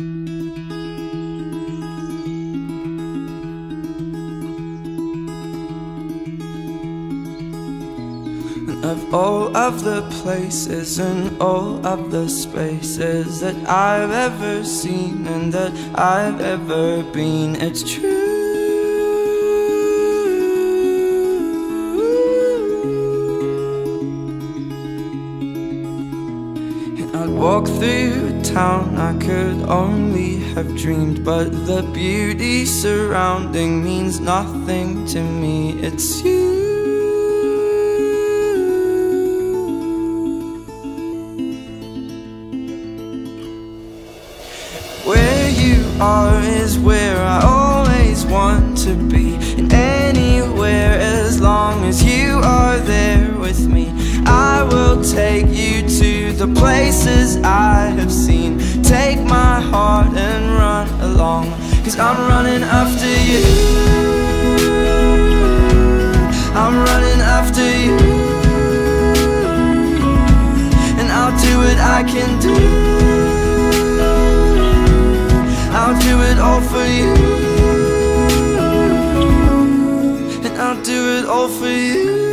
Of all of the places and all of the spaces that I've ever seen and that I've ever been, it's true. And I'd walk through town I could only have dreamed, but the beauty surrounding means nothing to me. It's you. Is where I always want to be, and anywhere as long as you are there with me. I will take you to the places I have seen. Take my heart and run along, 'cause I'm running after you. I'm running after you, and I'll do what I can do. I'll do it all for you, and I'll do it all for you.